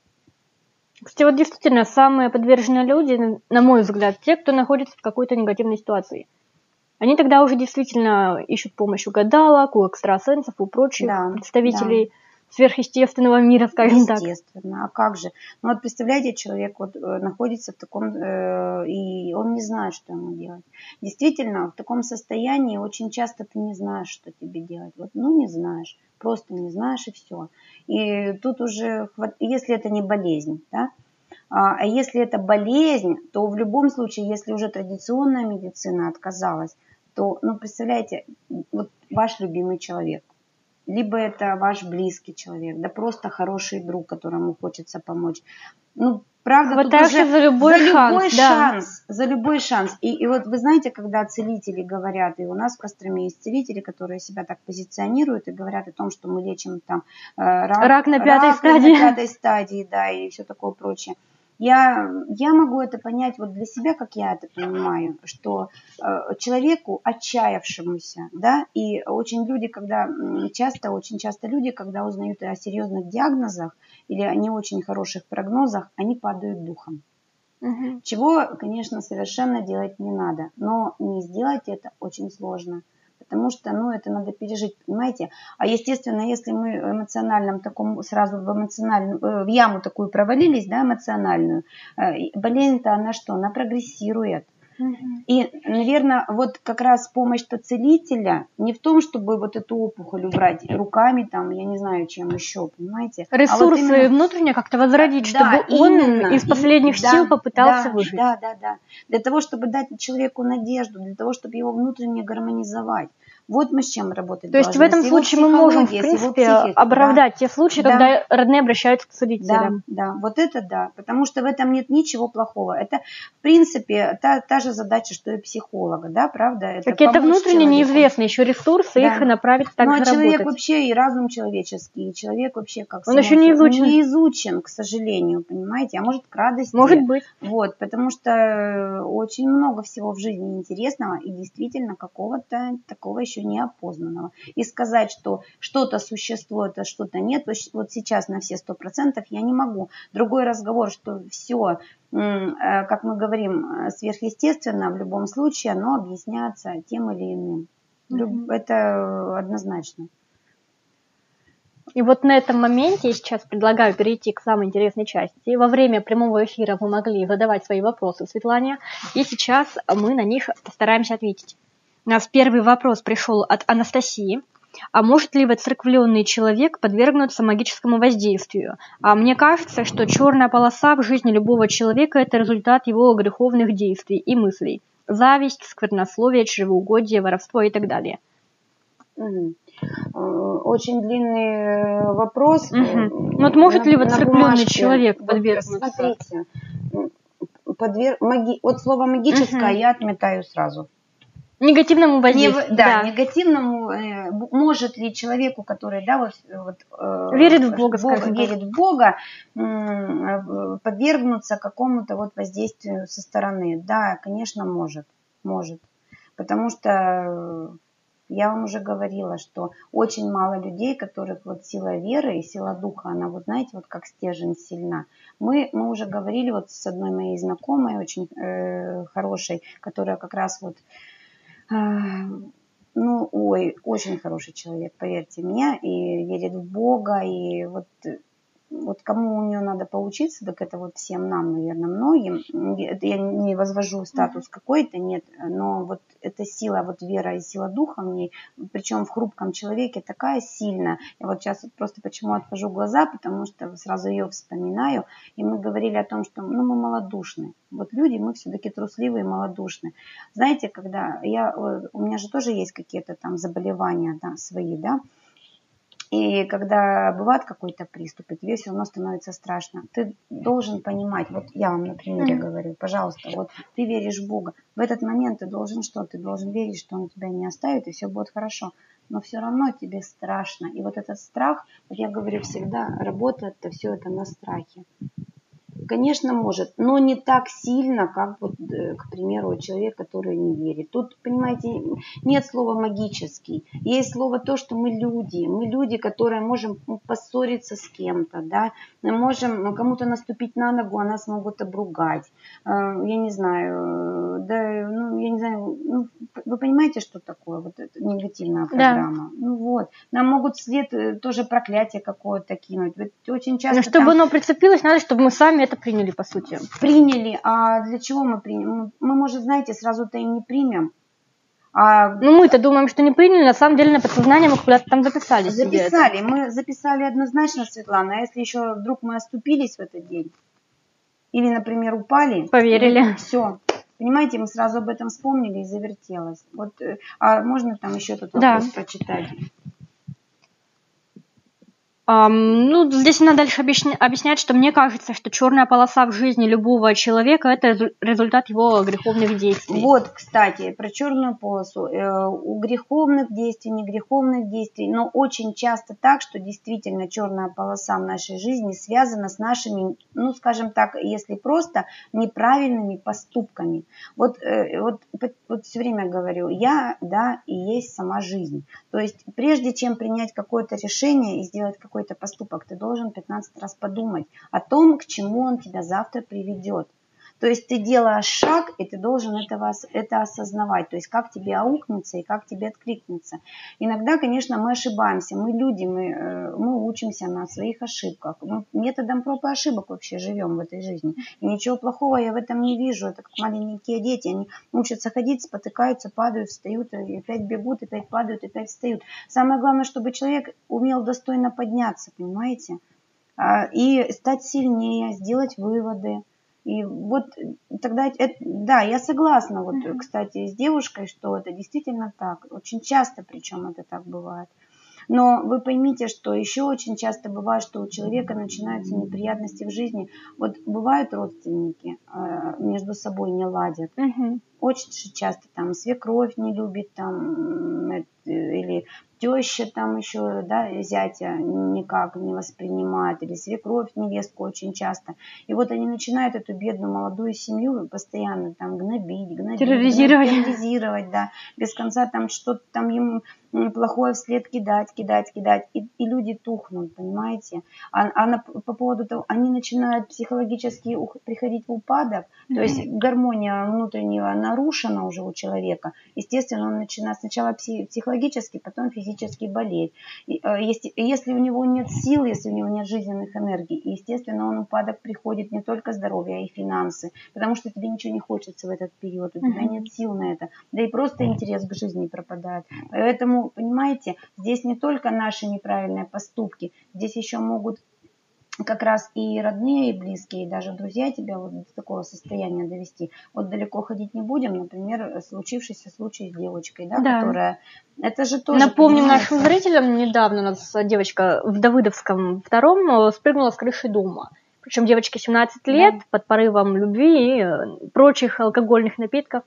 Кстати, вот действительно, самые подверженные люди, на мой взгляд, те, кто находится в какой-то негативной ситуации. Они тогда уже действительно ищут помощь у гадалок, у экстрасенсов, у прочих да, представителей да. сверхъестественного мира, скажем Естественно. так. Естественно. А как же? Ну вот представляете, человек вот находится в таком, э, и он не знает, что ему делать. Действительно, в таком состоянии очень часто ты не знаешь, что тебе делать. Вот, ну не знаешь, просто не знаешь, и все. И тут уже, если это не болезнь, да, а если это болезнь, то в любом случае, если уже традиционная медицина отказалась, то, ну, представляете, вот ваш любимый человек, либо это ваш близкий человек, да просто хороший друг, которому хочется помочь. Ну, правда, тут уже за любой, за шанс, любой да. шанс, за любой шанс. И, и вот вы знаете, когда целители говорят, и у нас в Костроме есть целители, которые себя так позиционируют и говорят о том, что мы лечим там э, рак, рак на пятой рак стадии, на пятой стадии, да, и все такое прочее. Я, я могу это понять вот для себя, как я это понимаю, что э, человеку отчаявшемуся, да, и очень люди, когда часто, очень часто люди, когда узнают о серьезных диагнозах или о не очень хороших прогнозах, они падают духом. Угу. Чего, конечно, совершенно делать не надо, но не сделать это очень сложно. Потому что, ну, это надо пережить, понимаете? А, естественно, если мы в эмоциональном таком, сразу в эмоциональную, в яму такую провалились, да, эмоциональную, болезнь-то она что? Она прогрессирует. Угу. И, наверное, вот как раз помощь-то целителя не в том, чтобы вот эту опухоль убрать руками, там, я не знаю, чем еще, понимаете? Ресурсы а вот именно... внутренне как-то возродить, да, чтобы он именно, из последних именно, сил да, попытался да, выжить. Да, да, да. Для того, чтобы дать человеку надежду, для того, чтобы его внутренне гармонизовать. Вот мы с чем работать То есть в этом случае мы можем, в принципе, оправдать да? те случаи, да. когда родные обращаются к целителям. Да, да, вот это да, потому что в этом нет ничего плохого. Это, в принципе, та, та же задача, что и психолога, да, правда? Какие-то внутренне неизвестные еще ресурсы, да. их направить так ну, же а человек работать. вообще и разум человеческий, и человек вообще как Он еще не изучен. не изучен, к сожалению, понимаете, а может к радости. Может быть. Вот, потому что очень много всего в жизни интересного и действительно какого-то такого еще неопознанного. И сказать, что что-то существует, а что-то нет, вот сейчас на все сто процентов я не могу. Другой разговор, что все, как мы говорим, сверхъестественно в любом случае, оно объясняется тем или иным. Mm-hmm. Это однозначно. И вот на этом моменте я сейчас предлагаю перейти к самой интересной части. Во время прямого эфира вы могли задавать свои вопросы Светлане, и сейчас мы на них постараемся ответить. У нас первый вопрос пришел от Анастасии. А может ли воцерквленный человек подвергнуться магическому воздействию? А мне кажется, что черная полоса в жизни любого человека – это результат его греховных действий и мыслей. Зависть, сквернословие, чревоугодие, воровство и так далее. Угу. Очень длинный вопрос. Угу. Вот может на, ли воцерквленный человек вот подвергнуться? Смотрите, подверг... Маги... вот слово магическое угу. я отметаю сразу. Негативному воздействию. Не, да, да, негативному. Э, может ли человеку, который да, вот, вот, э, верит в Бога, Бога верит в Бога, э, подвергнуться какому-то вот воздействию со стороны? Да, конечно, может. Может. Потому что я вам уже говорила, что очень мало людей, которых вот сила веры и сила духа, она, вот знаете, вот как стержень сильна. Мы, мы уже говорили вот с одной моей знакомой, очень э, хорошей, которая как раз вот ну, ой, очень хороший человек, поверьте мне, и верит в Бога, и вот, вот кому у нее надо поучиться, так это вот всем нам, наверное, многим. Я не возвожу статус какой-то, нет, но вот эта сила, вот вера и сила духа в ней, причем в хрупком человеке такая сильная. Я вот сейчас просто почему отвожу глаза, потому что сразу ее вспоминаю, и мы говорили о том, что ну, мы малодушны. Вот люди, мы все-таки трусливые и малодушны. Знаете, когда я, у меня же тоже есть какие-то там заболевания да, свои, да, и когда бывает какой-то приступ, и тебе все равно становится страшно, ты должен понимать, вот я вам на примере mm-hmm. говорю, пожалуйста, вот ты веришь в Бога, в этот момент ты должен что? Ты должен верить, что Он тебя не оставит, и все будет хорошо. Но все равно тебе страшно. И вот этот страх, вот я говорю всегда, работает-то все это на страхе. Конечно, может, но не так сильно, как, вот, к примеру, человек, который не верит. Тут, понимаете, нет слова «магический». Есть слово то, что мы люди. Мы люди, которые можем поссориться с кем-то, да? Мы можем кому-то наступить на ногу, а нас могут обругать. Я не знаю, да, ну, я не знаю, ну, вы понимаете, что такое вот эта негативная программа? Да. Ну вот, нам могут вслед тоже проклятие какое-то кинуть. Ведь очень часто но чтобы там... оно прицепилось, надо, чтобы мы сами это приняли, по сути. Приняли, а для чего мы примем? Мы, может, знаете, сразу-то и не примем. А... Ну, мы-то думаем, что не приняли, на самом деле на подсознание мы куда-то там записали. Записали, мы записали однозначно, Светлана, а если еще вдруг мы оступились в этот день, или, например, упали, поверили. Все. Понимаете, мы сразу об этом вспомнили и завертелось. Вот, а можно там еще тут вопрос да. прочитать? Um, ну, здесь надо дальше объяснять, что мне кажется, что черная полоса в жизни любого человека – это результат его греховных действий. Вот, кстати, про черную полосу. У греховных действий, не греховных действий, но очень часто так, что действительно черная полоса в нашей жизни связана с нашими, ну, скажем так, если просто, неправильными поступками. Вот, вот, вот все время говорю, я, да, и есть сама жизнь. То есть, прежде чем принять какое-то решение и сделать какое-то какой-то поступок, ты должен пятнадцать раз подумать о том, к чему он тебя завтра приведет. То есть ты делаешь шаг, и ты должен этого, это осознавать. То есть как тебе аукнется и как тебе откликнется. Иногда, конечно, мы ошибаемся. Мы люди, мы, мы учимся на своих ошибках. Мы методом проб и ошибок вообще живем в этой жизни. И ничего плохого я в этом не вижу. Это как маленькие дети. Они учатся ходить, спотыкаются, падают, встают, и опять бегут, опять падают, опять встают. Самое главное, чтобы человек умел достойно подняться, понимаете? И стать сильнее, сделать выводы. И вот тогда, это, да, я согласна, вот, кстати, с девушкой, что это действительно так. Очень часто, причем это так бывает. Но вы поймите, что еще очень часто бывает, что у человека начинаются неприятности в жизни. Вот бывают родственники, между собой не ладят. Угу. Очень часто там свекровь не любит, там, или теща там еще, да, зятя никак не воспринимает, или свекровь невестку очень часто. И вот они начинают эту бедную молодую семью постоянно там гнобить, гнобить, терроризировать, терроризировать, да, без конца там что-то там ему плохое вслед кидать, кидать, кидать, и, и люди тухнут, понимаете? А, а на, по поводу того, они начинают психологически приходить в упадок, mm-hmm. то есть гармония внутренняя нарушена уже у человека, естественно, он начинает сначала психологически, потом физически болеть. И, если, если у него нет сил, если у него нет жизненных энергий, естественно, он упадок приходит не только здоровье, а и финансы, потому что тебе ничего не хочется в этот период, у тебя mm-hmm. нет сил на это, да и просто интерес к жизни пропадает. Поэтому, понимаете, здесь не только наши неправильные поступки, здесь еще могут как раз и родные, и близкие, и даже друзья тебя вот до такого состояния довести. Вот далеко ходить не будем, например, случившийся случай с девочкой, да, да. которая... Это же тоже... Напомним нашим зрителям, недавно у нас девочка в Давыдовском втором спрыгнула с крыши дома. Причем девочке семнадцать лет, да. под порывом любви и прочих алкогольных напитков.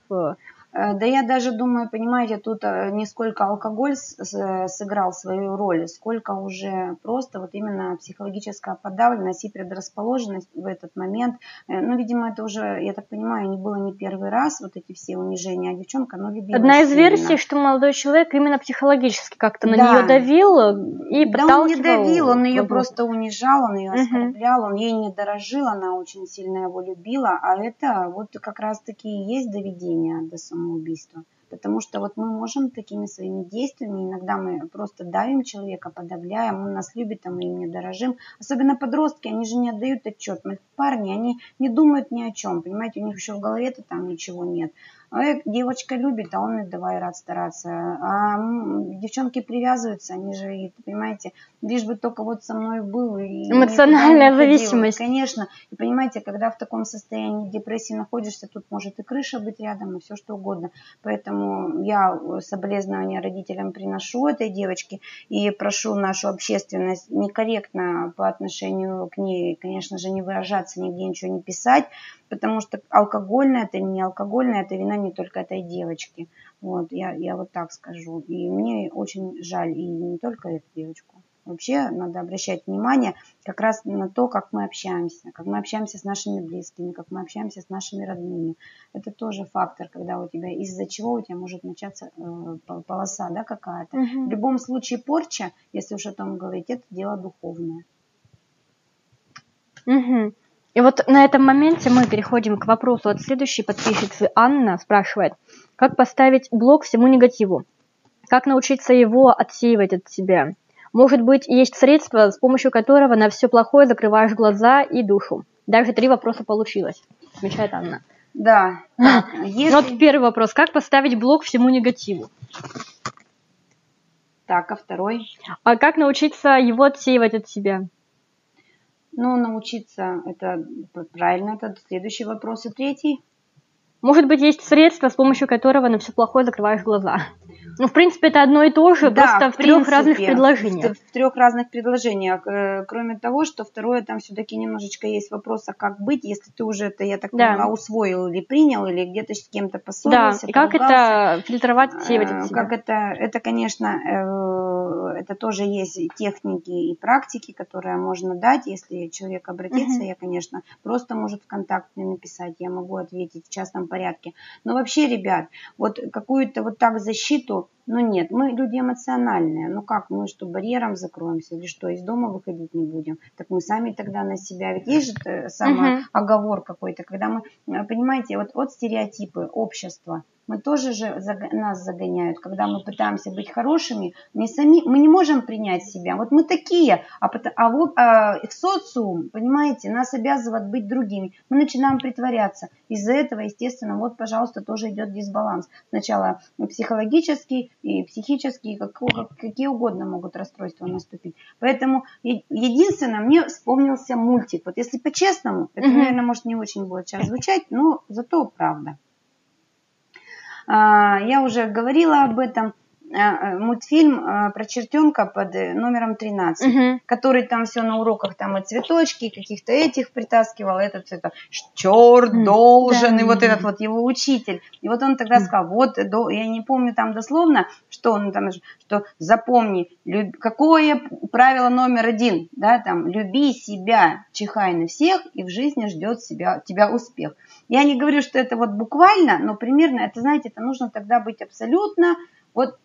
Да я даже думаю, понимаете, тут не сколько алкоголь сыграл свою роль, сколько уже просто вот именно психологическая подавленность и предрасположенность в этот момент. Ну, видимо, это уже, я так понимаю, не было не первый раз, вот эти все унижения, а девчонка, ну, любила Одна из сильно. версий, что молодой человек именно психологически как-то на да. нее давил и подталкивал. Да он не давил, он ее просто унижал, он ее оскорблял, он ей не дорожил, она очень сильно его любила, а это вот как раз-таки и есть доведение до самого убийства. Потому что вот мы можем такими своими действиями, иногда мы просто давим человека, подавляем, он нас любит, а мы им не дорожим. Особенно подростки, они же не отдают отчет. Мы парни, они не думают ни о чем, понимаете, у них еще в голове-то там ничего нет. А девочка любит, а он давай рад стараться. А девчонки привязываются, они же, понимаете, лишь бы только вот со мной был. И эмоциональная зависимость. Конечно. И понимаете, когда в таком состоянии депрессии находишься, тут может и крыша быть рядом, и все что угодно. Поэтому я соболезнования родителям приношу этой девочке и прошу нашу общественность некорректно по отношению к ней, конечно же, не выражаться, нигде ничего не писать, потому что алкогольное это не алкогольное, это вина не только этой девочки. Вот, я, я вот так скажу. И мне очень жаль, и не только эту девочку. Вообще надо обращать внимание как раз на то, как мы общаемся, как мы общаемся с нашими близкими, как мы общаемся с нашими родными. Это тоже фактор, когда у тебя из-за чего у тебя может начаться э, полоса, да, какая-то. Угу. В любом случае порча, если уж о том говорить, это дело духовное. Угу. И вот на этом моменте мы переходим к вопросу от следующей подписчицы. Анна спрашивает, как поставить блок всему негативу? Как научиться его отсеивать от себя? Может быть, есть средство, с помощью которого на все плохое закрываешь глаза и душу? Даже три вопроса получилось, отмечает Анна. Да. Так, если... Вот первый вопрос. Как поставить блок всему негативу? Так, а второй? А как научиться его отсеивать от себя? Ну, научиться, это правильно, это следующий вопрос. И третий? Может быть, есть средство, с помощью которого на все плохое закрываешь глаза? Ну, в принципе, это одно и то же, да, просто в, в трех разных предложениях. В, в трех разных предложениях. Кроме того, что второе, там все-таки немножечко есть вопрос, а как быть, если ты уже это, я так да. поняла, усвоил или принял, или где-то с кем-то поссорился, да, и как это фильтровать, отсеивать от себя? Как это, это, конечно, это тоже есть техники и практики, которые можно дать, если человек обратится, uh-huh. я, конечно, просто может ВКонтакте написать, я могу ответить в частном порядке. Но вообще, ребят, вот какую-то вот так защиту, ну нет, мы люди эмоциональные. Ну как, мы что, барьером закроемся или что, из дома выходить не будем? Так мы сами тогда на себя, ведь есть же самооговор какой-то, когда мы, понимаете, вот, вот стереотипы общества. Мы тоже же нас загоняют, когда мы пытаемся быть хорошими, мы, сами, мы не можем принять себя. Вот мы такие, а, а, а социум, понимаете, нас обязывает быть другими. Мы начинаем притворяться. Из-за этого, естественно, вот, пожалуйста, тоже идет дисбаланс. Сначала психологический, и психические, как, какие угодно могут расстройства наступить. Поэтому единственное, мне вспомнился мультик. Вот если по-честному, это, наверное, может не очень будет сейчас звучать, но зато правда. Я уже говорила об этом. Мультфильм про чертенка под номером тринадцать, угу. который там все на уроках, там и цветочки, каких-то этих притаскивал, этот это, черт должен, да. И вот этот вот его учитель. И вот он тогда сказал, вот, я не помню там дословно, что он там, что запомни, люб, какое правило номер один, да, там, люби себя, чихай на всех, и в жизни ждет себя, тебя успех. Я не говорю, что это вот буквально, но примерно, это, знаете, это нужно тогда быть абсолютно, вот,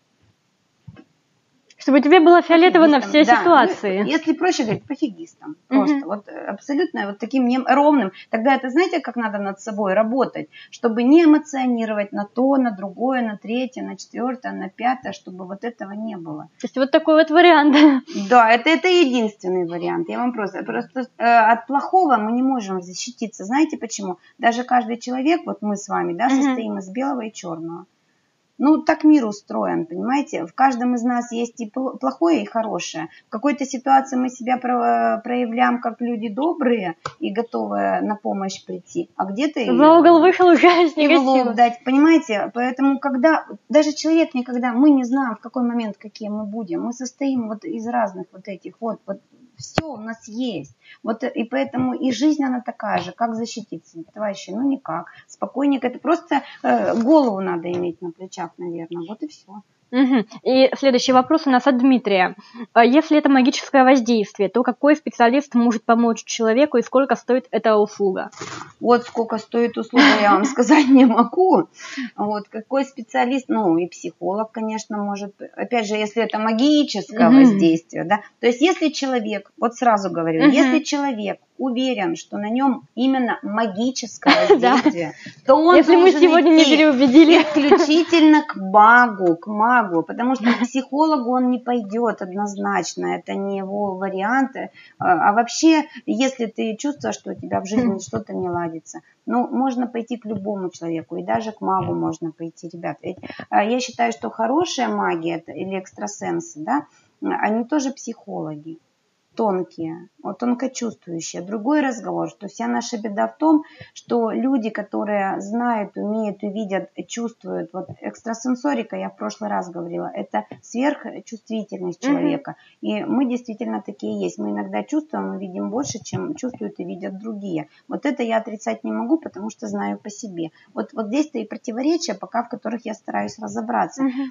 чтобы тебе было фиолетово на все да. ситуации. Если проще говорить, пофигистом. Просто угу. вот абсолютно вот таким не ровным. Тогда это, знаете, как надо над собой работать, чтобы не эмоционировать на то, на другое, на третье, на четвертое, на пятое, чтобы вот этого не было. То есть вот такой вот вариант. Да, это, это единственный вариант. Я вам просто, просто э, от плохого мы не можем защититься. Знаете почему? Даже каждый человек, вот мы с вами, да, состоим угу. из белого и черного. Ну, так мир устроен, понимаете? В каждом из нас есть и плохое, и хорошее. В какой-то ситуации мы себя проявляем как люди добрые и готовы на помощь прийти, а где-то... За угол вышел уже и в лоб дать, понимаете? Поэтому, когда... Даже человек никогда... Мы не знаем, в какой момент какие мы будем. Мы состоим вот из разных вот этих вот... вот все у нас есть. Вот, и поэтому и жизнь она такая же. Как защититься? Товарищи, ну никак. Спокойненько. Это просто э, голову надо иметь на плечах, наверное. Вот и все. Угу. И следующий вопрос у нас от Дмитрия. Если это магическое воздействие, то какой специалист может помочь человеку и сколько стоит эта услуга? Вот сколько стоит услуга, я вам сказать не могу. Вот какой специалист, ну и психолог, конечно, может. Опять же, если это магическое угу. воздействие, да. То есть если человек, вот сразу говорю, угу. если человек уверен, что на нем именно магическое воздействие, то он если мы сегодня не переубедили исключительно к магу, к магу, потому что к психологу он не пойдет однозначно, это не его варианты. А вообще, если ты чувствуешь, что у тебя в жизни что-то не ладится, ну, можно пойти к любому человеку, и даже к магу можно пойти, ребят. Ведь я считаю, что хорошая магия или экстрасенсы, да, они тоже психологи. Тонкие, вот тонкочувствующие. Другой разговор, что вся наша беда в том, что люди, которые знают, умеют, увидят, чувствуют, вот экстрасенсорика, я в прошлый раз говорила, это сверхчувствительность человека. Mm-hmm. И мы действительно такие есть. Мы иногда чувствуем и видим больше, чем чувствуют и видят другие. Вот это я отрицать не могу, потому что знаю по себе. Вот, вот здесь-то и противоречия, пока в которых я стараюсь разобраться. Mm-hmm.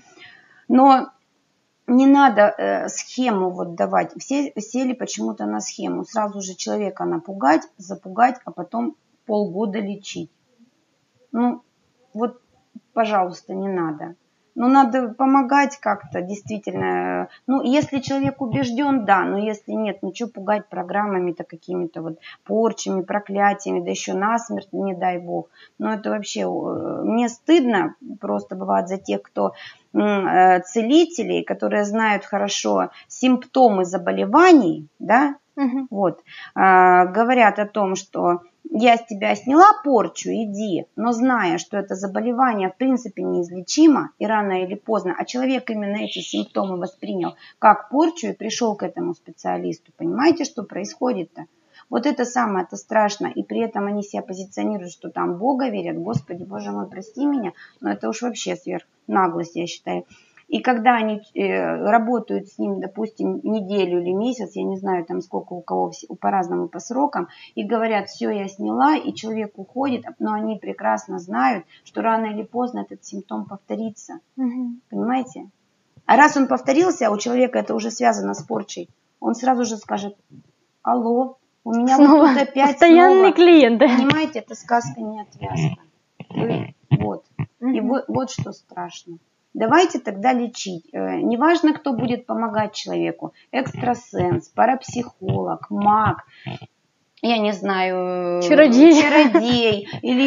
Но не надо э, схему вот давать. Все сели почему-то на схему. Сразу же человека напугать, запугать, а потом полгода лечить. Ну, вот, пожалуйста, не надо. Ну, надо помогать как-то, действительно. Ну, если человек убежден, да, но если нет, ничего пугать программами-то какими-то вот порчами, проклятиями, да еще насмерть, не дай бог. Ну, это вообще, мне стыдно просто бывает за тех, кто целителей, которые знают хорошо симптомы заболеваний, да, угу. вот, а, говорят о том, что я с тебя сняла порчу, иди, но зная, что это заболевание в принципе неизлечимо и рано или поздно, а человек именно эти симптомы воспринял как порчу и пришел к этому специалисту. Понимаете, что происходит-то? Вот это самое-то страшно, и при этом они себя позиционируют, что там Бога верят, Господи, Боже мой, прости меня, но это уж вообще сверхнаглость, я считаю. И когда они э, работают с ним, допустим, неделю или месяц, я не знаю, там сколько у кого, по-разному по срокам, и говорят, все, я сняла, и человек уходит, но они прекрасно знают, что рано или поздно этот симптом повторится. Угу. Понимаете? А раз он повторился, а у человека это уже связано с порчей, он сразу же скажет, алло, у меня снова вот тут опять постоянный клиент. Понимаете, это сказка не отвязка. Вот. Угу. И вот, вот что страшно. Давайте тогда лечить. Неважно, кто будет помогать человеку. Экстрасенс, парапсихолог, маг, я не знаю, чародей. чародей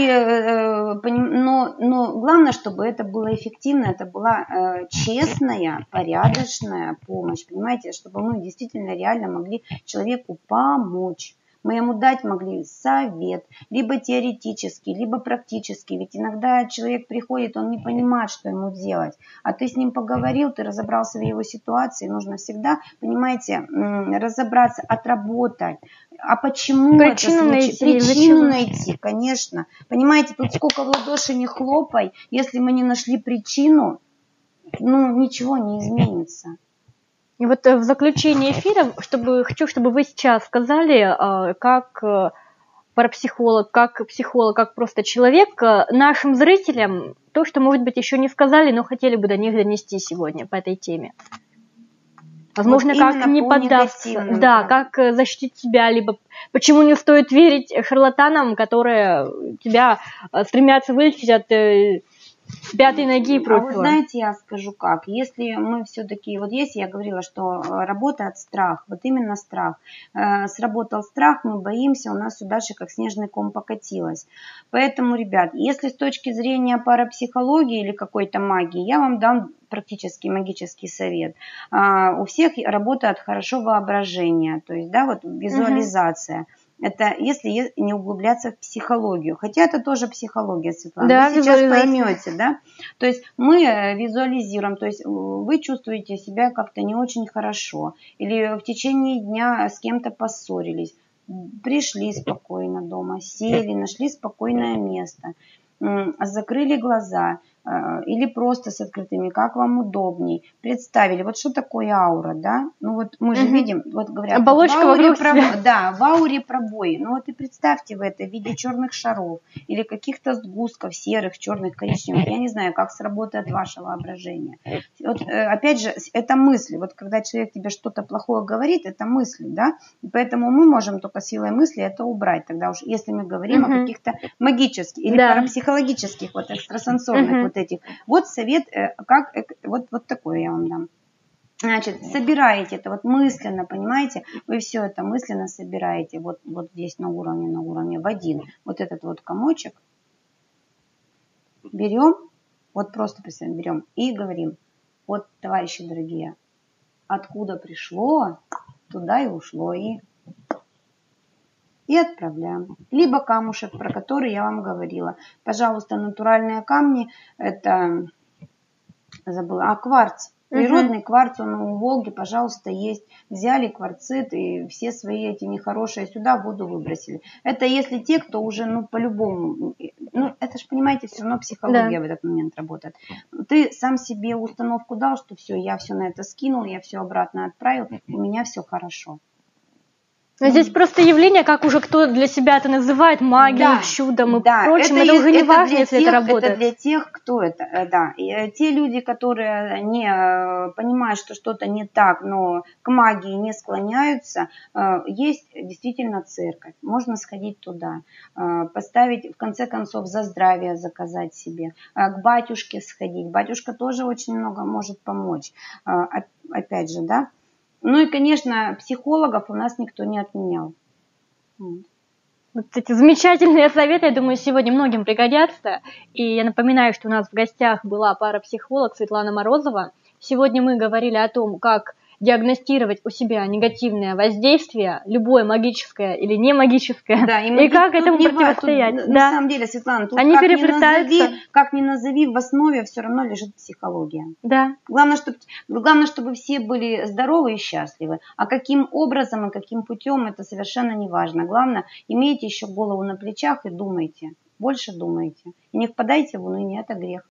или, но, но главное, чтобы это было эффективно, это была честная, порядочная помощь, понимаете, чтобы мы действительно реально могли человеку помочь. Мы ему дать могли совет, либо теоретический, либо практический. Ведь иногда человек приходит, он не понимает, что ему делать. А ты с ним поговорил, ты разобрался в его ситуации. Нужно всегда, понимаете, разобраться, отработать. А почему Причину это найти. Причину найти, конечно. Понимаете, тут сколько в ладоши не хлопай, если мы не нашли причину, ну, ничего не изменится. И вот в заключение эфира, чтобы, хочу, чтобы вы сейчас сказали, как парапсихолог, как психолог, как просто человек, нашим зрителям то, что, может быть, еще не сказали, но хотели бы до них донести сегодня по этой теме. Возможно, вот как не поддаться, да, как защитить себя, либо почему не стоит верить шарлатанам, которые тебя стремятся вылечить от пятой ноги и прочего. А вы знаете, я скажу как, если мы все-таки, вот если я говорила, что работа от страха, вот именно страх, э, сработал страх, мы боимся, у нас все дальше как снежный ком покатилось. Поэтому, ребят, если с точки зрения парапсихологии или какой-то магии, я вам дам практически магический совет. А, у всех работает хорошо воображение, то есть, да, вот визуализация. Угу. Это если не углубляться в психологию. Хотя это тоже психология, Светлана. Да, вы сейчас поймете, да? То есть мы визуализируем, то есть вы чувствуете себя как-то не очень хорошо. Или в течение дня с кем-то поссорились. Пришли спокойно дома, сели, нашли спокойное место, закрыли глаза. Или просто с открытыми, как вам удобней. Представили, вот что такое аура, да? Ну вот мы же угу. видим, вот говорят, оболочка вот в ауре вокруг себя. Да, в ауре пробои. Ну вот и представьте в это в виде черных шаров или каких-то сгустков серых, черных, коричневых. Я не знаю, как сработает ваше воображение. Вот, опять же, это мысли. Вот когда человек тебе что-то плохое говорит, это мысли, да? И поэтому мы можем только силой мысли это убрать. Тогда уж, если мы говорим угу. о каких-то магических или да. парапсихологических, вот экстрасенсорных угу. вот этих. Вот совет, как, вот, вот такой я вам дам. Значит, собираете это вот мысленно, понимаете, вы все это мысленно собираете вот, вот здесь на уровне, на уровне в один. Вот этот вот комочек берем, вот просто представим, берем и говорим, вот, товарищи дорогие, откуда пришло, туда и ушло, и... И отправляем. Либо камушек, про который я вам говорила. Пожалуйста, натуральные камни, это, забыла, а кварц. Природный угу. кварц, он у Волги, пожалуйста, есть. Взяли кварцит и все свои эти нехорошие сюда в воду выбросили. Это если те, кто уже, ну, по-любому, ну, это же, понимаете, все равно психология да. в этот момент работает. Ты сам себе установку дал, что все, я все на это скинул, я все обратно отправил, у меня все хорошо. Но здесь просто явление, как уже кто для себя это называет, магией, да, чудом и да, прочим, это, это уже не важно, если тех, это работает. Это для тех, кто это, да. И те люди, которые не понимают, что что-то не так, но к магии не склоняются, есть действительно церковь. Можно сходить туда, поставить, в конце концов, за здравие заказать себе, к батюшке сходить. Батюшка тоже очень много может помочь. Опять же, да. Ну и, конечно, психологов у нас никто не отменял. Вот эти замечательные советы, я думаю, сегодня многим пригодятся. И я напоминаю, что у нас в гостях была парапсихолог Светлана Морозова. Сегодня мы говорили о том, как диагностировать у себя негативное воздействие, любое магическое или не магическое, да, и, и как этому противостоять. Тут, да. На самом деле, Светлана, тут Они как, переплетаются. Ни назови, как ни назови, в основе все равно лежит психология. Да. Главное, чтобы, главное, чтобы все были здоровы и счастливы. А каким образом и каким путем, это совершенно не важно. Главное, имейте еще голову на плечах и думайте. Больше думайте. И не впадайте в уныние, это грех.